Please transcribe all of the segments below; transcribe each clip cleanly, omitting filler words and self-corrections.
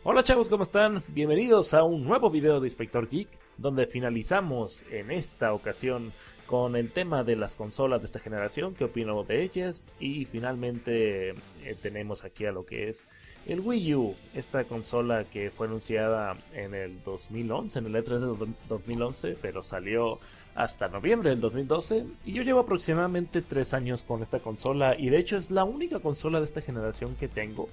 Hola chavos, ¿cómo están? Bienvenidos a un nuevo video de Inspector Geek, donde finalizamos en esta ocasión con el tema de las consolas de esta generación, qué opino de ellas, y finalmente tenemos aquí a lo que es el Wii U, esta consola que fue anunciada en el 2011, en el E3 de 2011, pero salió hasta noviembre del 2012, y yo llevo aproximadamente 3 años con esta consola, y de hecho es la única consola de esta generación que tengo.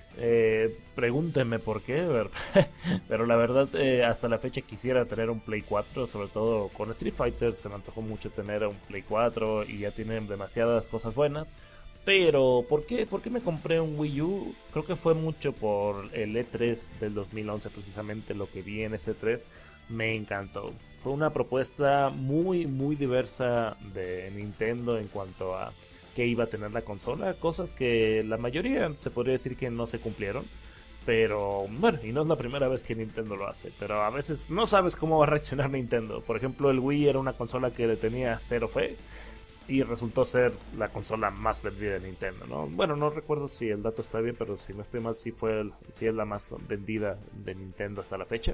Pregúntenme por qué, pero la verdad hasta la fecha quisiera tener un Play 4, sobre todo con Street Fighter se me antojó mucho tener un Play 4 y ya tienen demasiadas cosas buenas. Pero ¿por qué me compré un Wii U? Creo que fue mucho por el E3 del 2011, precisamente lo que vi en ese E3 me encantó. Fue una propuesta muy diversa de Nintendo en cuanto a que iba a tener la consola, cosas que la mayoría se podría decir que no se cumplieron, pero bueno, y no es la primera vez que Nintendo lo hace, pero a veces no sabes cómo va a reaccionar Nintendo. Por ejemplo, el Wii era una consola que le tenía cero fe y resultó ser la consola más vendida de Nintendo, ¿no? Bueno, no recuerdo si el dato está bien, pero si no estoy mal, sí es la más vendida de Nintendo hasta la fecha.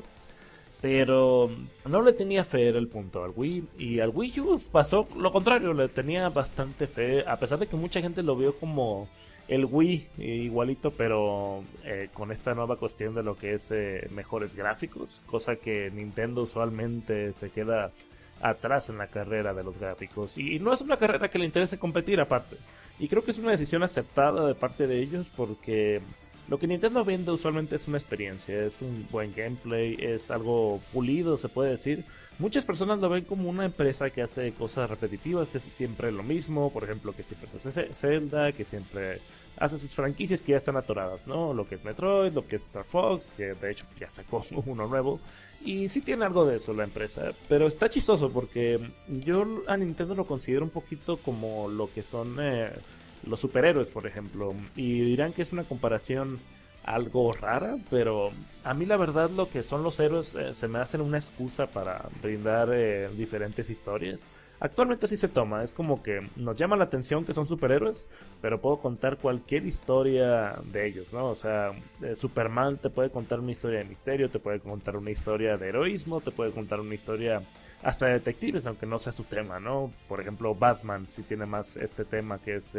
Pero no le tenía fe, era el punto, al Wii. Y al Wii U pasó lo contrario, le tenía bastante fe. A pesar de que mucha gente lo vio como el Wii igualito, pero con esta nueva cuestión de lo que es mejores gráficos. Cosa que Nintendo usualmente se queda atrás en la carrera de los gráficos. Y no es una carrera que le interese competir aparte. Y creo que es una decisión acertada de parte de ellos porque lo que Nintendo vende usualmente es una experiencia, es un buen gameplay, es algo pulido, se puede decir. Muchas personas lo ven como una empresa que hace cosas repetitivas, que hace siempre lo mismo, por ejemplo, que siempre hace Zelda, que siempre hace sus franquicias que ya están atoradas, ¿no? Lo que es Metroid, lo que es Star Fox, que de hecho ya sacó uno nuevo. Y sí tiene algo de eso la empresa, pero está chistoso porque yo a Nintendo lo considero un poquito como lo que son los superhéroes, por ejemplo, y dirán que es una comparación algo rara, pero a mí la verdad lo que son los héroes se me hacen una excusa para brindar diferentes historias. Actualmente así se toma, es como que nos llama la atención que son superhéroes, pero puedo contar cualquier historia de ellos, ¿no? O sea, Superman te puede contar una historia de misterio, te puede contar una historia de heroísmo, te puede contar una historia hasta de detectives, aunque no sea su tema, ¿no? Por ejemplo, Batman sí tiene más este tema que es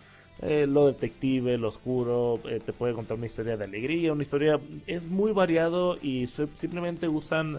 lo detective, lo oscuro, te puede contar una historia de alegría, una historia, es muy variado y simplemente usan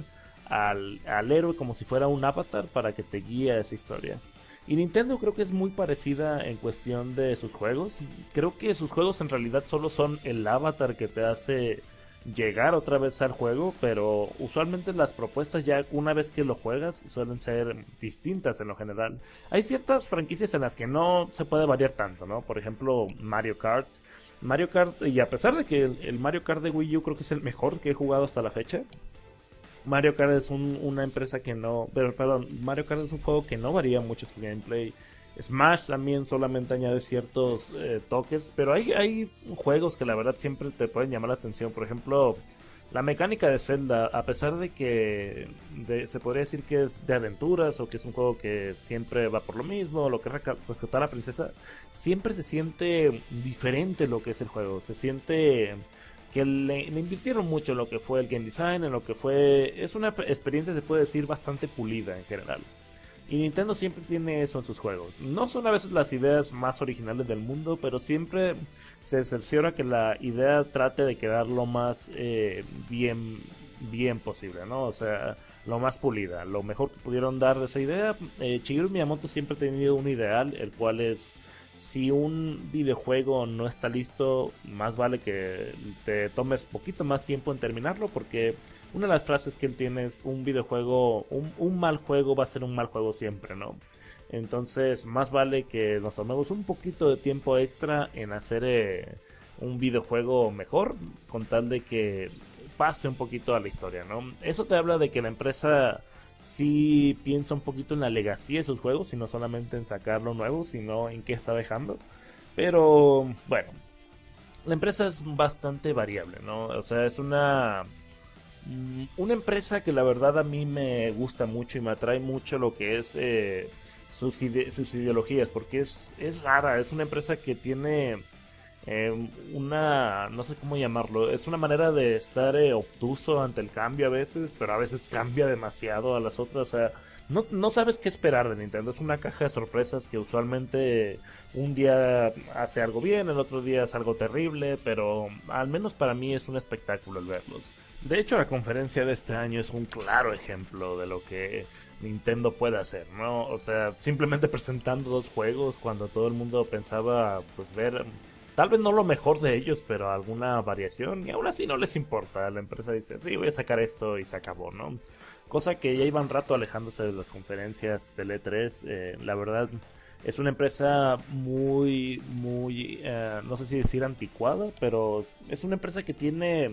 al héroe como si fuera un avatar para que te guíe a esa historia. Y Nintendo creo que es muy parecida en cuestión de sus juegos. Creo que sus juegos en realidad solo son el avatar que te hace llegar otra vez al juego, pero usualmente las propuestas ya una vez que lo juegas suelen ser distintas en lo general. Hay ciertas franquicias en las que no se puede variar tanto, ¿no? Por ejemplo, Mario Kart. Mario Kart, y a pesar de que el Mario Kart de Wii U creo que es el mejor que he jugado hasta la fecha, Mario Kart es una empresa que no... Perdón, Mario Kart es un juego que no varía mucho su gameplay. Smash también solamente añade ciertos toques, pero hay juegos que la verdad siempre te pueden llamar la atención. Por ejemplo, la mecánica de Zelda, a pesar de que se podría decir que es de aventuras o que es un juego que siempre va por lo mismo, lo que es rescatar a la princesa, siempre se siente diferente lo que es el juego. Se siente que le invirtieron mucho en lo que fue el game design, en lo que fue... Es una experiencia, se puede decir, bastante pulida en general. Y Nintendo siempre tiene eso en sus juegos. No son a veces las ideas más originales del mundo, pero siempre se cerciora que la idea trate de quedar lo más bien posible, ¿no? O sea, lo más pulida, lo mejor que pudieron dar de esa idea. Shigeru Miyamoto siempre ha tenido un ideal, el cual es: si un videojuego no está listo, más vale que te tomes poquito más tiempo en terminarlo, porque una de las frases que él tiene es: un videojuego, un mal juego va a ser un mal juego siempre, ¿no? Entonces, más vale que nos tomemos un poquito de tiempo extra en hacer un videojuego mejor, con tal de que pase un poquito a la historia, ¿no? Eso te habla de que la empresa sí piensa un poquito en la legacía de sus juegos, y no solamente en sacar lo nuevo, sino en qué está dejando. Pero bueno, la empresa es bastante variable, ¿no? O sea, es una empresa que la verdad a mí me gusta mucho y me atrae mucho lo que es sus ideologías, porque es rara, es una empresa que tiene no sé cómo llamarlo, es una manera de estar obtuso ante el cambio a veces, pero a veces cambia demasiado a las otras, o sea, no sabes qué esperar de Nintendo, es una caja de sorpresas que usualmente un día hace algo bien, el otro día es algo terrible, pero al menos para mí es un espectáculo el verlos. De hecho, la conferencia de este año es un claro ejemplo de lo que Nintendo puede hacer, ¿no? O sea, simplemente presentando dos juegos cuando todo el mundo pensaba, pues, ver tal vez no lo mejor de ellos, pero alguna variación, y aún así no les importa. La empresa dice, sí, voy a sacar esto y se acabó, ¿no? Cosa que ya iban rato alejándose de las conferencias del E3. La verdad, es una empresa no sé si decir anticuada, pero es una empresa que tiene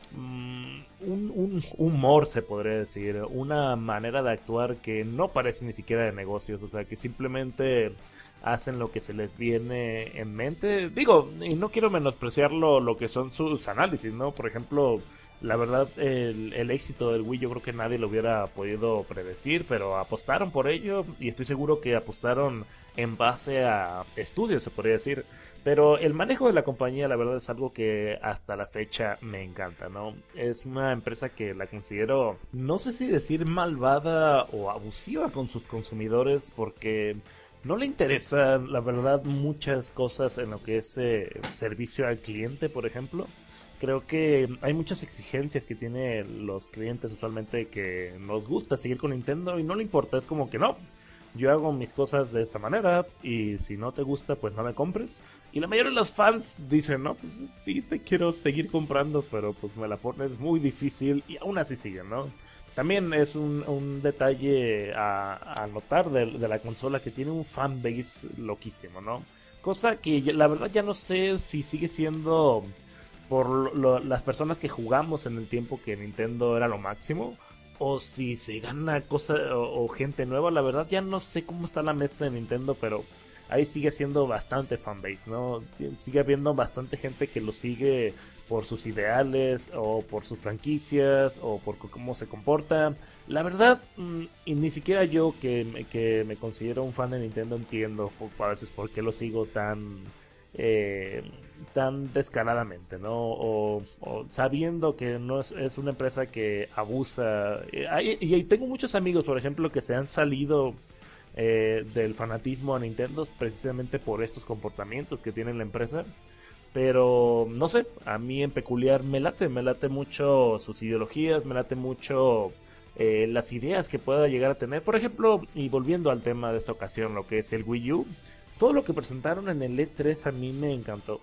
un humor, se podría decir, una manera de actuar que no parece ni siquiera de negocios, o sea, que simplemente hacen lo que se les viene en mente. Digo, y no quiero menospreciar lo que son sus análisis, ¿no? Por ejemplo, la verdad, el éxito del Wii yo creo que nadie lo hubiera podido predecir, pero apostaron por ello y estoy seguro que apostaron en base a estudios, se podría decir. Pero el manejo de la compañía, la verdad, es algo que hasta la fecha me encanta, ¿no? Es una empresa que la considero, no sé si decir malvada o abusiva con sus consumidores, porque no le interesa, la verdad, muchas cosas en lo que es servicio al cliente, por ejemplo. Creo que hay muchas exigencias que tienen los clientes usualmente que nos gusta seguir con Nintendo y no le importa, es como que no, yo hago mis cosas de esta manera y si no te gusta pues no me compres. Y la mayoría de los fans dicen, no, pues sí te quiero seguir comprando, pero pues me la pones muy difícil y aún así siguen, ¿no? También es un detalle a notar de la consola que tiene un fanbase loquísimo, ¿no? Cosa que la verdad ya no sé si sigue siendo por las personas que jugamos en el tiempo que Nintendo era lo máximo, o si se gana cosa o gente nueva. La verdad ya no sé cómo está la mezcla de Nintendo, pero ahí sigue siendo bastante fanbase, ¿no? Sigue habiendo bastante gente que lo sigue por sus ideales o por sus franquicias o por cómo se comporta. La verdad, y ni siquiera yo que me considero un fan de Nintendo entiendo a veces por qué lo sigo eh, tan descaradamente, ¿no? O sabiendo que no es una empresa que abusa. Y tengo muchos amigos, por ejemplo, que se han salido del fanatismo a Nintendo precisamente por estos comportamientos que tiene la empresa. Pero no sé, a mí en peculiar me late mucho sus ideologías, me late mucho las ideas que pueda llegar a tener. Por ejemplo, y volviendo al tema de esta ocasión, lo que es el Wii U, todo lo que presentaron en el E3 a mí me encantó.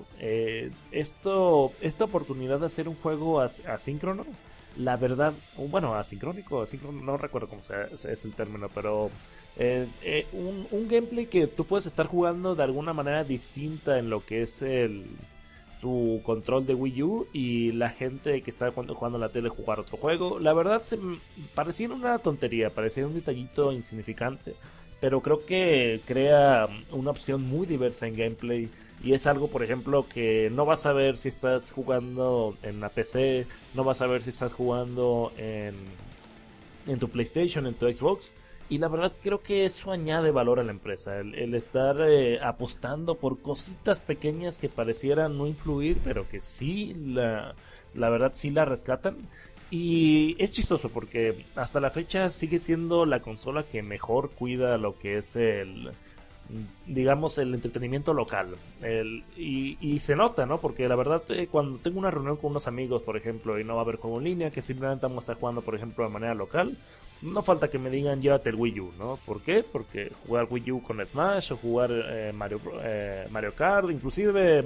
Esta oportunidad de hacer un juego asíncrono, la verdad, bueno, asincrónico, no recuerdo cómo es el término, pero es un gameplay que tú puedes estar jugando de alguna manera distinta en lo que es tu control de Wii U y la gente que está jugando en la tele jugar otro juego. La verdad, parecía una tontería, parecía un detallito insignificante, pero creo que crea una opción muy diversa en gameplay y es algo, por ejemplo, que no vas a ver si estás jugando en la PC, no vas a ver si estás jugando en tu PlayStation, en tu Xbox. Y la verdad creo que eso añade valor a la empresa, el estar apostando por cositas pequeñas que parecieran no influir, pero que sí, la verdad sí la rescatan. Y es chistoso porque hasta la fecha sigue siendo la consola que mejor cuida lo que es digamos, el entretenimiento local. Y se nota, ¿no? Porque la verdad, cuando tengo una reunión con unos amigos, por ejemplo, y no va a haber juego en línea, que simplemente vamos a estar jugando, por ejemplo, de manera local, no falta que me digan, llévate el Wii U, ¿no? ¿Por qué? Porque jugar Wii U con Smash o jugar Mario Kart, inclusive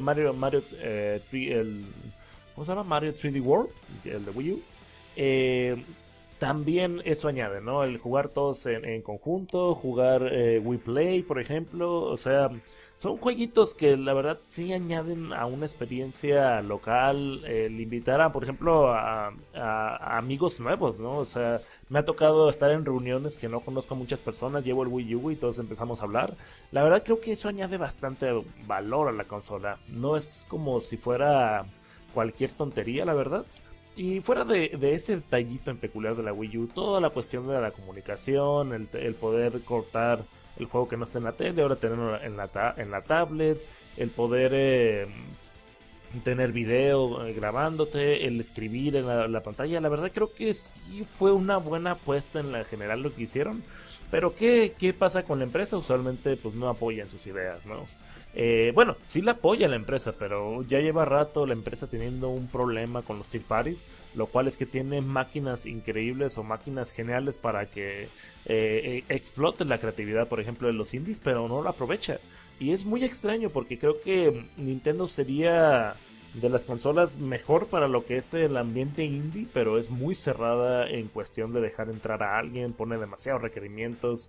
¿cómo se llama? Mario 3D World, el de Wii U. También eso añade, ¿no? El jugar todos en conjunto, jugar Wii Play, por ejemplo. O sea, son jueguitos que la verdad sí añaden a una experiencia local. El invitar a, por ejemplo, a amigos nuevos, ¿no? O sea, me ha tocado estar en reuniones que no conozco a muchas personas, llevo el Wii U y todos empezamos a hablar. La verdad creo que eso añade bastante valor a la consola. No es como si fuera cualquier tontería, la verdad. Y fuera de ese detallito en peculiar de la Wii U, toda la cuestión de la comunicación, el poder cortar el juego que no está en la tele, ahora tenerlo en la tablet, el poder tener video grabándote, el escribir en la pantalla. La verdad creo que sí fue una buena apuesta en la general lo que hicieron. Pero ¿qué pasa con la empresa? Usualmente pues no apoyan sus ideas, ¿no? Bueno, sí la apoya la empresa, pero ya lleva rato la empresa teniendo un problema con los third parties, lo cual es que tiene máquinas increíbles o máquinas geniales para que exploten la creatividad, por ejemplo, de los indies, pero no la aprovecha. Y es muy extraño porque creo que Nintendo sería de las consolas mejor para lo que es el ambiente indie, pero es muy cerrada en cuestión de dejar entrar a alguien, pone demasiados requerimientos,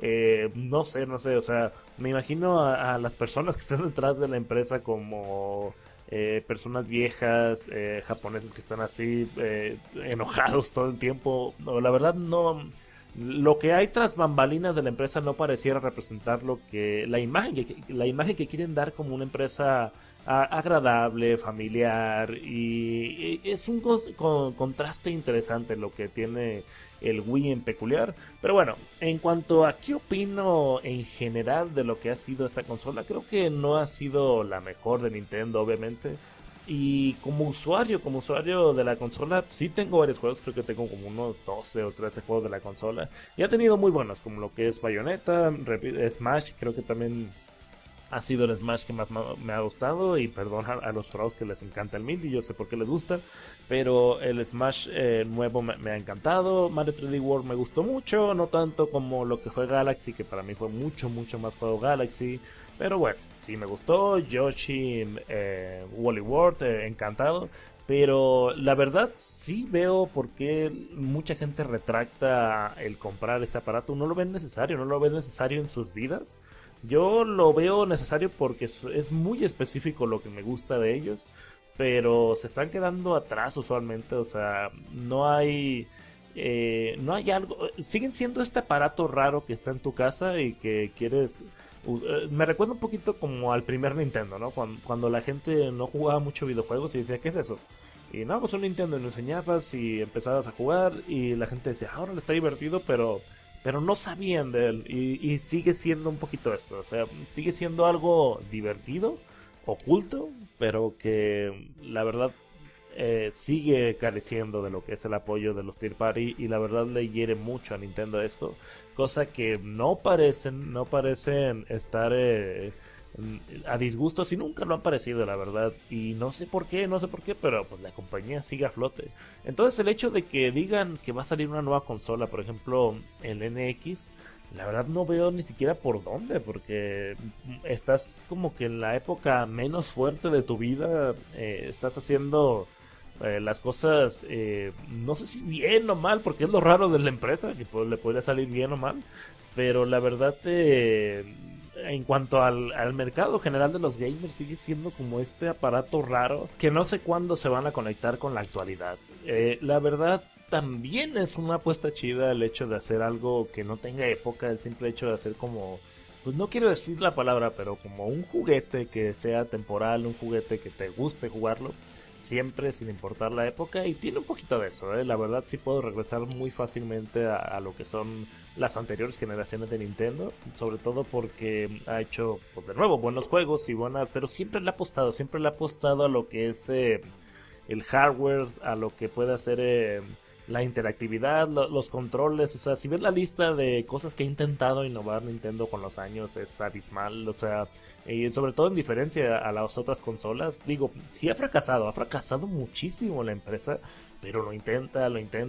no sé, o sea, me imagino a las personas que están detrás de la empresa como personas viejas, japoneses que están así enojados todo el tiempo. No, la verdad no, lo que hay tras bambalinas de la empresa no pareciera representar lo que la imagen que quieren dar como una empresa agradable, familiar, y es un contraste interesante lo que tiene el Wii en peculiar. Pero bueno, en cuanto a qué opino en general de lo que ha sido esta consola, creo que no ha sido la mejor de Nintendo, obviamente. Y como usuario de la consola, sí tengo varios juegos, creo que tengo como unos 12 o 13 juegos de la consola. Y ha tenido muy buenos, como lo que es Bayonetta, Smash, creo que también ha sido el Smash que más me ha gustado. Y perdón a los pros que les encanta el Melee, yo sé por qué les gusta, pero el Smash nuevo me ha encantado. Mario 3D World me gustó mucho, no tanto como lo que fue Galaxy, que para mí fue mucho más juego Galaxy, pero bueno, sí me gustó. Yoshi, Wally World, encantado. Pero la verdad sí veo por qué mucha gente retracta el comprar este aparato. No lo ven necesario, no lo ven necesario en sus vidas. Yo lo veo necesario porque es muy específico lo que me gusta de ellos, pero se están quedando atrás usualmente. O sea, no hay algo, siguen siendo este aparato raro que está en tu casa y que quieres. Me recuerda un poquito como al primer Nintendo, ¿no? Cuando la gente no jugaba mucho videojuegos y decía, ¿qué es eso? Y no, pues un Nintendo, y lo enseñabas y empezabas a jugar y la gente decía, ahora le está divertido, pero no sabían de él. Y sigue siendo un poquito esto, o sea, sigue siendo algo divertido, oculto, pero que la verdad sigue careciendo de lo que es el apoyo de los Tier Party. Y la verdad le hiere mucho a Nintendo esto, cosa que no parecen estar a disgusto, si nunca lo han parecido, la verdad. Y no sé por qué, pero pues la compañía sigue a flote. Entonces el hecho de que digan que va a salir una nueva consola, por ejemplo el NX, la verdad no veo ni siquiera por dónde, porque estás como que en la época menos fuerte de tu vida, estás haciendo las cosas, no sé si bien o mal, porque es lo raro de la empresa, que pues, le podría salir bien o mal, pero la verdad, en cuanto al mercado general de los gamers, sigue siendo como este aparato raro que no sé cuándo se van a conectar con la actualidad. La verdad, también es una apuesta chida el hecho de hacer algo que no tenga época, el simple hecho de hacer como, pues no quiero decir la palabra, pero como un juguete que sea temporal, un juguete que te guste jugarlo siempre sin importar la época. Y tiene un poquito de eso, la verdad sí puedo regresar muy fácilmente a lo que son las anteriores generaciones de Nintendo, sobre todo porque ha hecho pues de nuevo buenos juegos y buenas, pero siempre le ha apostado a lo que es el hardware, a lo que puede hacer la interactividad, los controles. O sea, si ves la lista de cosas que ha intentado innovar Nintendo con los años, es abismal. O sea, y sobre todo en diferencia a las otras consolas, digo, sí ha fracasado muchísimo la empresa, pero lo intenta,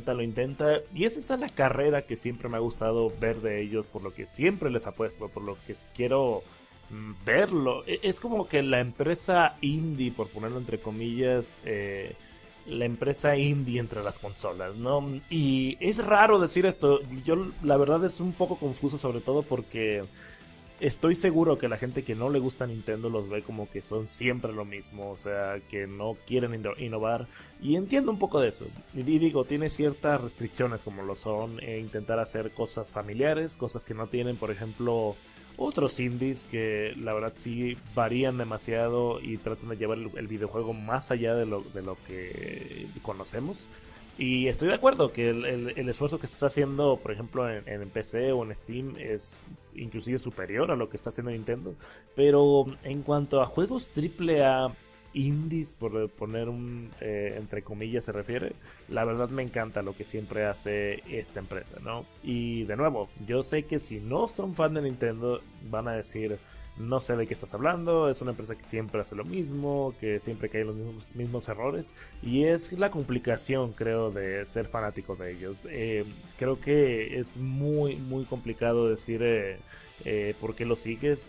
y es esa la carrera que siempre me ha gustado ver de ellos, por lo que siempre les apuesto, por lo que quiero verlo. Es como que la empresa indie, por ponerlo entre comillas, la empresa indie entre las consolas, ¿no? Y es raro decir esto, yo la verdad es un poco confuso, sobre todo porque estoy seguro que la gente que no le gusta Nintendo los ve como que son siempre lo mismo, o sea, que no quieren innovar, y entiendo un poco de eso. Y digo, tiene ciertas restricciones como lo son intentar hacer cosas familiares, cosas que no tienen, por ejemplo, otros indies que la verdad sí varían demasiado y tratan de llevar el videojuego más allá de lo que conocemos. Y estoy de acuerdo que el esfuerzo que se está haciendo, por ejemplo, en PC o en Steam es inclusive superior a lo que está haciendo Nintendo. Pero en cuanto a juegos AAA indies, por poner un entre comillas se refiere, la verdad me encanta lo que siempre hace esta empresa, ¿no? Y de nuevo, yo sé que si no son fan de Nintendo van a decir, no sé de qué estás hablando, es una empresa que siempre hace lo mismo, que siempre cae en los mismos errores, y es la complicación, creo, de ser fanático de ellos. Creo que es muy complicado decir por qué lo sigues,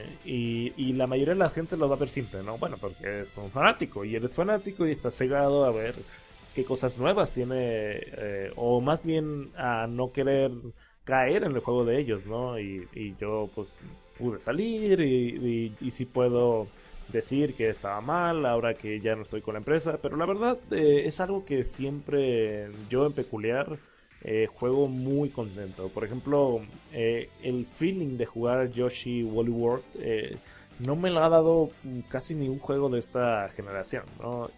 y la mayoría de la gente lo va a ver simple, ¿no? Bueno, porque es un fanático, y eres fanático y estás cegado a ver qué cosas nuevas tiene, o más bien a no querer caer en el juego de ellos, ¿no? Y yo pues pude salir y sí puedo decir que estaba mal ahora que ya no estoy con la empresa, pero la verdad es algo que siempre yo en peculiar juego muy contento. Por ejemplo, el feeling de jugar Yoshi Woolly World no me lo ha dado casi ningún juego de esta generación, ¿no?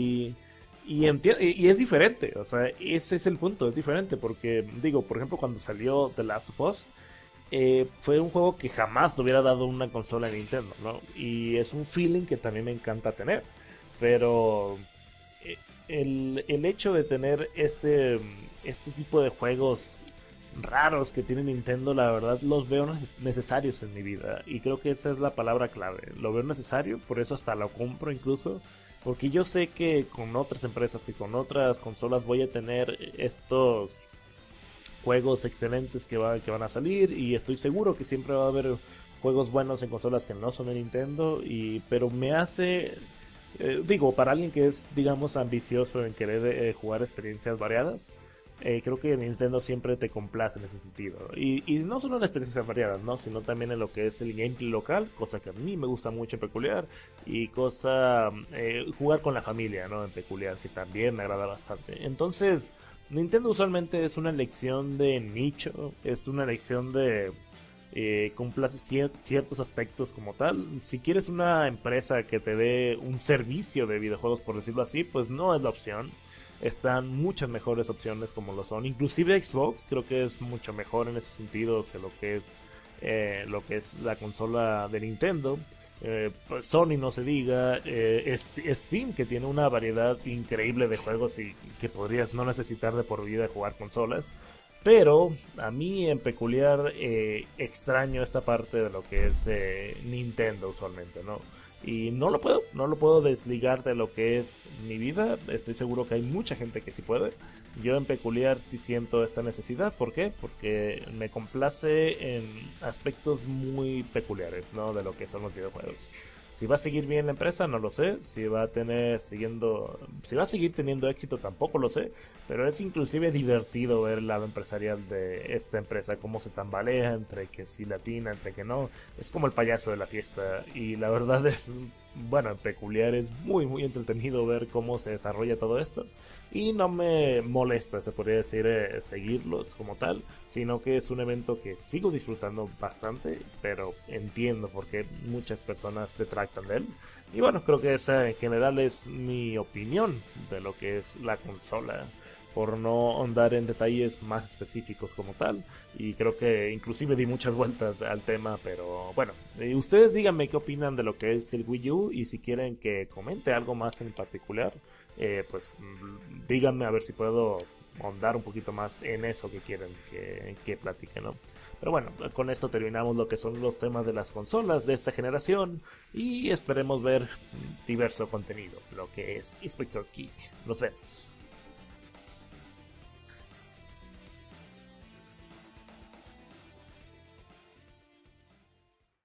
Y es diferente, o sea, ese es el punto, es diferente porque, digo, por ejemplo, cuando salió The Last of Us, fue un juego que jamás le hubiera dado una consola de Nintendo, ¿no? Y es un feeling que también me encanta tener, pero el hecho de tener este tipo de juegos raros que tiene Nintendo, la verdad los veo necesarios en mi vida, y creo que esa es la palabra clave, lo veo necesario, por eso hasta lo compro incluso. Porque yo sé que con otras empresas, que con otras consolas voy a tener estos juegos excelentes que van a salir. Y estoy seguro que siempre va a haber juegos buenos en consolas que no son de Nintendo. Pero me hace, digo, para alguien que es, digamos, ambicioso en querer jugar experiencias variadas, creo que Nintendo siempre te complace en ese sentido. Y no solo en experiencias variadas, ¿no? Sino también en lo que es el gameplay local, cosa que a mí me gusta mucho en peculiar. Y jugar con la familia, ¿no? En peculiar, que también me agrada bastante. Entonces, Nintendo usualmente es una elección de nicho, es una elección de complace ciertos aspectos como tal. Si quieres una empresa que te dé un servicio de videojuegos, por decirlo así, pues no es la opción. Están muchas mejores opciones como lo son. Inclusive Xbox creo que es mucho mejor en ese sentido que lo que es la consola de Nintendo. Pues Sony no se diga. Steam, que tiene una variedad increíble de juegos y que podrías no necesitar de por vida jugar consolas. Pero a mí en peculiar extraño esta parte de lo que es Nintendo usualmente, ¿no? Y no lo puedo desligar de lo que es mi vida. Estoy seguro que hay mucha gente que sí puede. Yo en peculiar sí siento esta necesidad. ¿Por qué? Porque me complace en aspectos muy peculiares, ¿no? De lo que son los videojuegos. Si va a seguir bien la empresa, no lo sé. Si va a seguir teniendo éxito, tampoco lo sé. Pero es inclusive divertido ver el lado empresarial de esta empresa, cómo se tambalea entre que sí latina, entre que no. Es como el payaso de la fiesta. Y la verdad es, bueno, peculiar, es muy entretenido ver cómo se desarrolla todo esto. Y no me molesta, se podría decir, seguirlos como tal, sino que es un evento que sigo disfrutando bastante, pero entiendo por qué muchas personas detractan de él. Y bueno, creo que esa en general es mi opinión de lo que es la consola, por no ahondar en detalles más específicos como tal. Y creo que inclusive di muchas vueltas al tema, pero bueno, ustedes díganme qué opinan de lo que es el Wii U, y si quieren que comente algo más en particular, pues díganme a ver si puedo ahondar un poquito más en eso que quieren que platique, ¿no? Pero bueno, con esto terminamos lo que son los temas de las consolas de esta generación, y esperemos ver diverso contenido, lo que es Inspector Geek. Nos vemos.